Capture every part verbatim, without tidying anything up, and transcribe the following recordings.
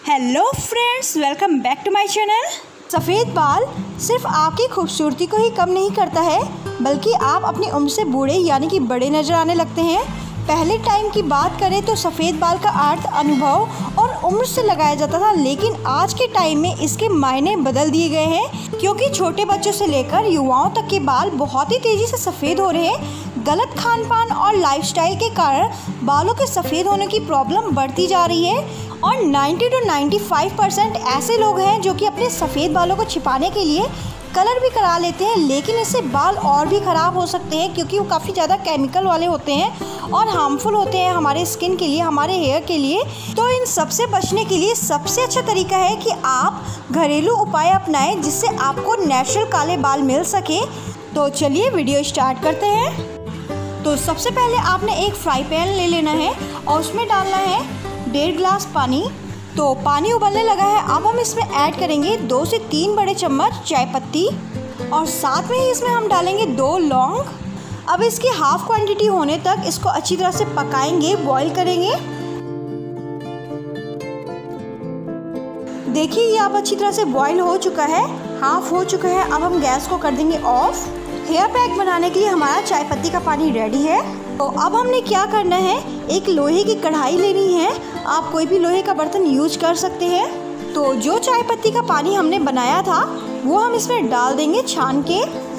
Hello friends, welcome back to my channel. सफ़ेद बाल सिर्फ आपकी खूबसूरती को ही कम नहीं करता है, बल्कि आप अपनी उम्र से बूढ़े यानी कि बड़े नज़र आने लगते हैं। पहले टाइम की बात करें तो सफ़ेद बाल का अर्थ अनुभव और उम्र से लगाया जाता था, लेकिन आज के टाइम में इसके मायने बदल दिए गए हैं, क्योंकि छोटे बच्चों से लेकर युवाओं तक के बाल बहुत ही तेज़ी से सफ़ेद हो रहे हैं। गलत खान पान और लाइफस्टाइल के कारण बालों के सफ़ेद होने की प्रॉब्लम बढ़ती जा रही है और नब्बे टू पचानवे परसेंट ऐसे लोग हैं जो कि अपने सफ़ेद बालों को छिपाने के लिए कलर भी करा लेते हैं, लेकिन इससे बाल और भी ख़राब हो सकते हैं, क्योंकि वो काफ़ी ज़्यादा केमिकल वाले होते हैं और हार्मफुल होते हैं हमारे स्किन के लिए, हमारे हेयर के लिए। तो इन सबसे बचने के लिए सबसे अच्छा तरीका है कि आप घरेलू उपाय अपनाएं, जिससे आपको नेचुरल काले बाल मिल सके। तो चलिए वीडियो स्टार्ट करते हैं। तो सबसे पहले आपने एक फ्राई पैन ले लेना है और उसमें डालना है डेढ़ गिलास पानी। तो पानी उबलने लगा है, अब हम इसमें ऐड करेंगे दो से तीन बड़े चम्मच चाय पत्ती और साथ में ही इसमें हम डालेंगे दो लौंग। अब इसकी हाफ क्वांटिटी होने तक इसको अच्छी तरह से पकाएंगे, बॉईल करेंगे। देखिए ये अब अच्छी तरह से बॉईल हो चुका है, हाफ हो चुका है। अब हम गैस को कर देंगे ऑफ। हेयर पैक बनाने के लिए हमारा चाय पत्ती का पानी रेडी है। तो अब हमने क्या करना है, एक लोहे की कढ़ाई लेनी है। आप कोई भी लोहे का बर्तन यूज कर सकते हैं। तो जो चाय पत्ती का पानी हमने बनाया था वो हम इसमें डाल देंगे छान के।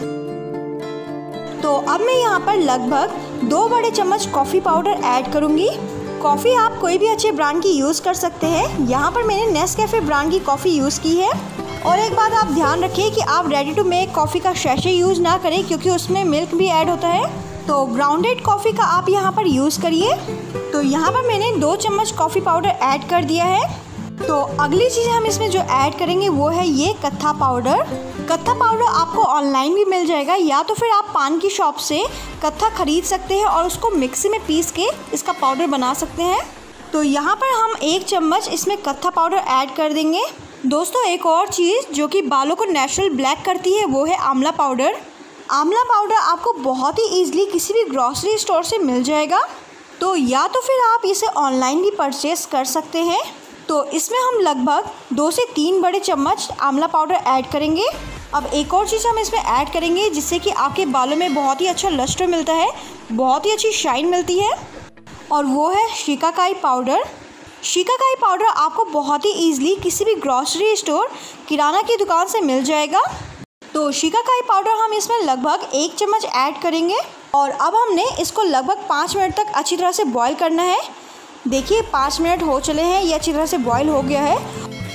तो अब मैं यहाँ पर लगभग दो बड़े चम्मच कॉफ़ी पाउडर ऐड करूँगी। कॉफ़ी आप कोई भी अच्छे ब्रांड की यूज़ कर सकते हैं। यहाँ पर मैंने नेस्कैफे ब्रांड की कॉफ़ी यूज़ की है। और एक बात आप ध्यान रखिए कि आप रेडी टू मेक कॉफ़ी का सैशे यूज़ ना करें, क्योंकि उसमें मिल्क भी ऐड होता है। तो ग्राउंडेड कॉफ़ी का आप यहाँ पर यूज़ करिए। तो यहाँ पर मैंने दो चम्मच कॉफ़ी पाउडर ऐड कर दिया है। तो अगली चीज़ हम इसमें जो ऐड करेंगे वो है ये कत्था पाउडर। कत्था पाउडर आपको ऑनलाइन भी मिल जाएगा, या तो फिर आप पान की शॉप से कत्था ख़रीद सकते हैं और उसको मिक्सी में पीस के इसका पाउडर बना सकते हैं। तो यहाँ पर हम एक चम्मच इसमें कत्था पाउडर ऐड कर देंगे। दोस्तों एक और चीज़ जो कि बालों को नेचुरल ब्लैक करती है वो है आंवला पाउडर। आंवला पाउडर आपको बहुत ही ईजिली किसी भी ग्रॉसरी स्टोर से मिल जाएगा। तो या तो फिर आप इसे ऑनलाइन भी परचेस कर सकते हैं। तो इसमें हम लगभग दो से तीन बड़े चम्मच आंवला पाउडर ऐड करेंगे। अब एक और चीज़ हम इसमें ऐड करेंगे जिससे कि आपके बालों में बहुत ही अच्छा लस्टर मिलता है, बहुत ही अच्छी शाइन मिलती है, और वो है शिकाकाई पाउडर। शिकाकाई पाउडर आपको बहुत ही ईजिली किसी भी ग्रॉसरी स्टोर, किराना की दुकान से मिल जाएगा। तो शिकाकाई पाउडर हम इसमें लगभग एक चम्मच ऐड करेंगे और अब हमने इसको लगभग पाँच मिनट तक अच्छी तरह से बॉईल करना है। देखिए पाँच मिनट हो चले हैं, ये अच्छी तरह से बॉईल हो गया है।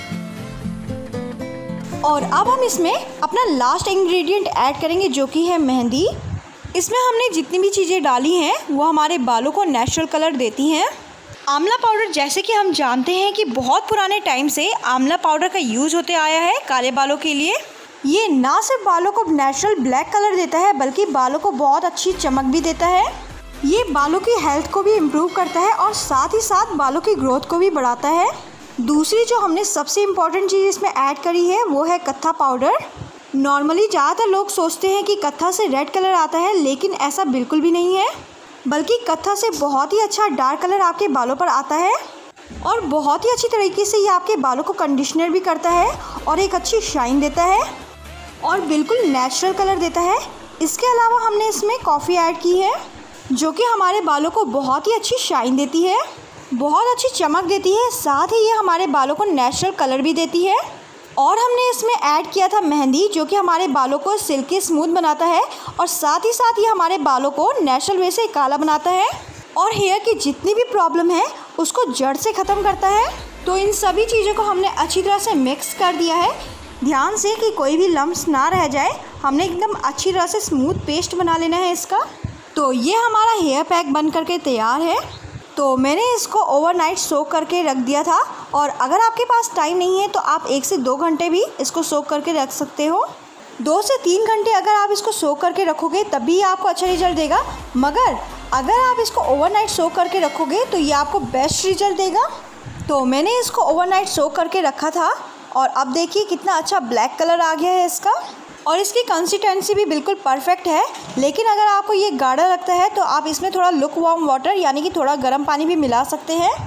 और अब हम इसमें अपना लास्ट इंग्रेडिएंट ऐड करेंगे जो कि है मेहंदी। इसमें हमने जितनी भी चीज़ें डाली हैं वो हमारे बालों को नेचुरल कलर देती हैं। आंवला पाउडर, जैसे कि हम जानते हैं कि बहुत पुराने टाइम से आंवला पाउडर का यूज़ होते आया है काले बालों के लिए। ये ना सिर्फ बालों को नेचुरल ब्लैक कलर देता है, बल्कि बालों को बहुत अच्छी चमक भी देता है। ये बालों की हेल्थ को भी इम्प्रूव करता है और साथ ही साथ बालों की ग्रोथ को भी बढ़ाता है। दूसरी जो हमने सबसे इम्पॉर्टेंट चीज़ इसमें ऐड करी है वो है कत्था पाउडर। नॉर्मली ज़्यादातर लोग सोचते हैं कि कत्था से रेड कलर आता है, लेकिन ऐसा बिल्कुल भी नहीं है, बल्कि कत्था से बहुत ही अच्छा डार्क कलर आपके बालों पर आता है और बहुत ही अच्छी तरीके से ये आपके बालों को कंडीशनर भी करता है और एक अच्छी शाइन देता है और बिल्कुल नेचुरल कलर देता है। इसके अलावा हमने इसमें कॉफ़ी ऐड की है जो कि हमारे बालों को बहुत ही अच्छी शाइन देती है, बहुत अच्छी चमक देती है, साथ ही ये हमारे बालों को नेचुरल कलर भी देती है। और हमने इसमें ऐड किया था मेहंदी, जो कि हमारे बालों को सिल्की स्मूथ बनाता है और साथ ही साथ ये हमारे बालों को नेचुरल वे से काला बनाता है और हेयर की जितनी भी प्रॉब्लम है उसको जड़ से ख़त्म करता है। तो इन सभी चीज़ों को हमने अच्छी तरह से मिक्स कर दिया है। ध्यान से कि कोई भी लम्स ना रह जाए, हमने एकदम अच्छी तरह से स्मूथ पेस्ट बना लेना है इसका। तो ये हमारा हेयर पैक बन करके तैयार है। तो मैंने इसको ओवरनाइट सोक करके रख दिया था, और अगर आपके पास टाइम नहीं है तो आप एक से दो घंटे भी इसको सोक करके रख सकते हो। दो से तीन घंटे अगर आप इसको सोक करके रखोगे तभी आपको अच्छा रिजल्ट देगा, मगर अगर आप इसको ओवरनाइट सोक करके रखोगे तो ये आपको बेस्ट रिजल्ट देगा। तो मैंने इसको ओवरनाइट सोक करके रखा था और अब देखिए कितना अच्छा ब्लैक कलर आ गया है इसका, और इसकी कंसिस्टेंसी भी बिल्कुल परफेक्ट है। लेकिन अगर आपको ये गाढ़ा लगता है तो आप इसमें थोड़ा लुक वार्म वाटर यानी कि थोड़ा गर्म पानी भी मिला सकते हैं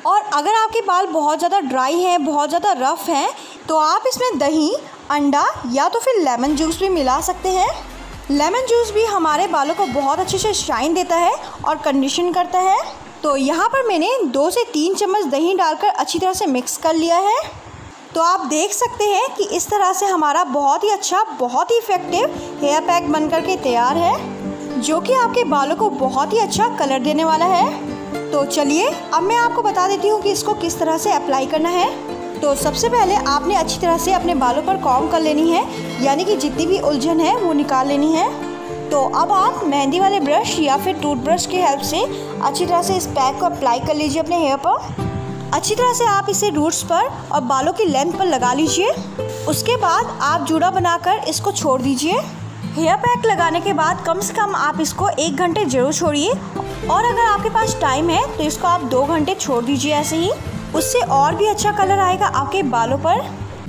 और अगर आपके बाल बहुत ज़्यादा ड्राई हैं, बहुत ज़्यादा रफ़ हैं, तो आप इसमें दही, अंडा या तो फिर लेमन जूस भी मिला सकते हैं। लेमन जूस भी हमारे बालों को बहुत अच्छे से शाइन देता है और कंडीशन करता है। तो यहाँ पर मैंने दो से तीन चम्मच दही डालकर अच्छी तरह से मिक्स कर लिया है। तो आप देख सकते हैं कि इस तरह से हमारा बहुत ही अच्छा, बहुत ही इफ़ेक्टिव हेयर पैक बन कर के तैयार है, जो कि आपके बालों को बहुत ही अच्छा कलर देने वाला है। तो चलिए अब मैं आपको बता देती हूँ कि इसको किस तरह से अप्लाई करना है। तो सबसे पहले आपने अच्छी तरह से अपने बालों पर कॉम्ब कर लेनी है, यानी कि जितनी भी उलझन है वो निकाल लेनी है। तो अब आप मेहंदी वाले ब्रश या फिर टूथब्रश की हेल्प से अच्छी तरह से इस पैक को अप्लाई कर लीजिए अपने हेयर पर। अच्छी तरह से आप इसे रूट्स पर और बालों की लेंथ पर लगा लीजिए। उसके बाद आप जूड़ा बनाकर इसको छोड़ दीजिए। हेयर पैक लगाने के बाद कम से कम आप इसको एक घंटे ज़रूर छोड़िए, और अगर आपके पास टाइम है तो इसको आप दो घंटे छोड़ दीजिए ऐसे ही। उससे और भी अच्छा कलर आएगा आपके बालों पर।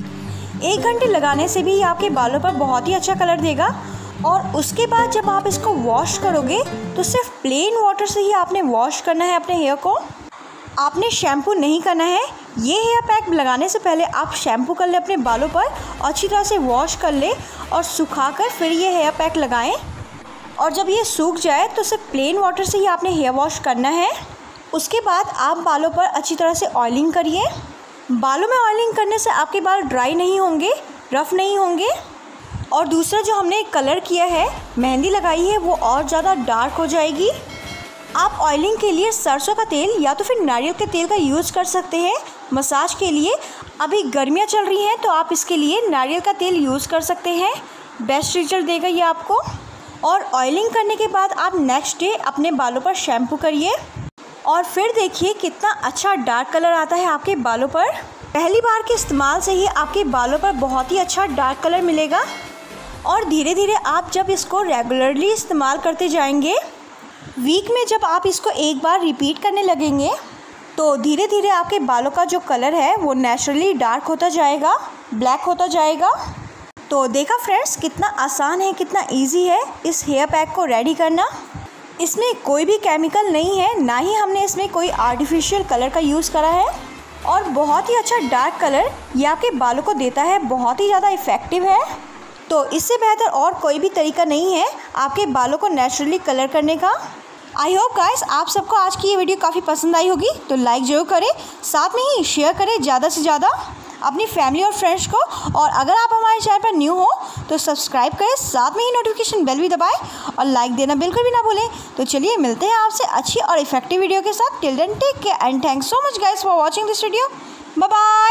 एक घंटे लगाने से भी आपके बालों पर बहुत ही अच्छा कलर देगा। और उसके बाद जब आप इसको वॉश करोगे तो सिर्फ प्लेन वाटर से ही आपने वॉश करना है अपने हेयर को। आपने शैम्पू नहीं करना है। ये हेयर पैक लगाने से पहले आप शैम्पू कर ले अपने बालों पर, अच्छी तरह से वॉश कर ले और सुखाकर फिर ये हेयर पैक लगाएं। और जब ये सूख जाए तो सिर्फ प्लेन वाटर से ही आपने हेयर वॉश करना है। उसके बाद आप बालों पर अच्छी तरह से ऑयलिंग करिए। बालों में ऑयलिंग करने से आपके बाल ड्राई नहीं होंगे, रफ़ नहीं होंगे। और दूसरा जो हमने कलर किया है, मेहंदी लगाई है, वो और ज़्यादा डार्क हो जाएगी। आप ऑयलिंग के लिए सरसों का तेल या तो फिर नारियल के तेल का यूज़ कर सकते हैं। मसाज के लिए अभी गर्मियाँ चल रही हैं तो आप इसके लिए नारियल का तेल यूज़ कर सकते हैं। बेस्ट रिजल्ट देगा ये आपको। और ऑयलिंग करने के बाद आप नेक्स्ट डे अपने बालों पर शैम्पू करिए और फिर देखिए कितना अच्छा डार्क कलर आता है आपके बालों पर। पहली बार के इस्तेमाल से ही आपके बालों पर बहुत ही अच्छा डार्क कलर मिलेगा। और धीरे धीरे आप जब इसको रेगुलरली इस्तेमाल करते जाएंगे, वीक में जब आप इसको एक बार रिपीट करने लगेंगे, तो धीरे धीरे आपके बालों का जो कलर है वो नेचुरली डार्क होता जाएगा, ब्लैक होता जाएगा। तो देखा फ्रेंड्स, कितना आसान है, कितना इजी है इस हेयर पैक को रेडी करना। इसमें कोई भी केमिकल नहीं है, ना ही हमने इसमें कोई आर्टिफिशियल कलर का यूज़ करा है। और बहुत ही अच्छा डार्क कलर ये आपके बालों को देता है, बहुत ही ज़्यादा इफ़ेक्टिव है। तो इससे बेहतर और कोई भी तरीका नहीं है आपके बालों को नेचुरली कलर करने का। आई होप गाइस आप सबको आज की ये वीडियो काफ़ी पसंद आई होगी। तो लाइक ज़रूर करें, साथ में ही शेयर करें ज़्यादा से ज़्यादा अपनी फैमिली और फ्रेंड्स को। और अगर आप हमारे चैनल पर न्यू हो तो सब्सक्राइब करें, साथ में ही नोटिफिकेशन बेल भी दबाएं और लाइक देना बिल्कुल भी ना भूलें। तो चलिए मिलते हैं आपसे अच्छी और इफेक्टिव वीडियो के साथ। Till then take care and thanks so much guys for watching this video. Bye bye.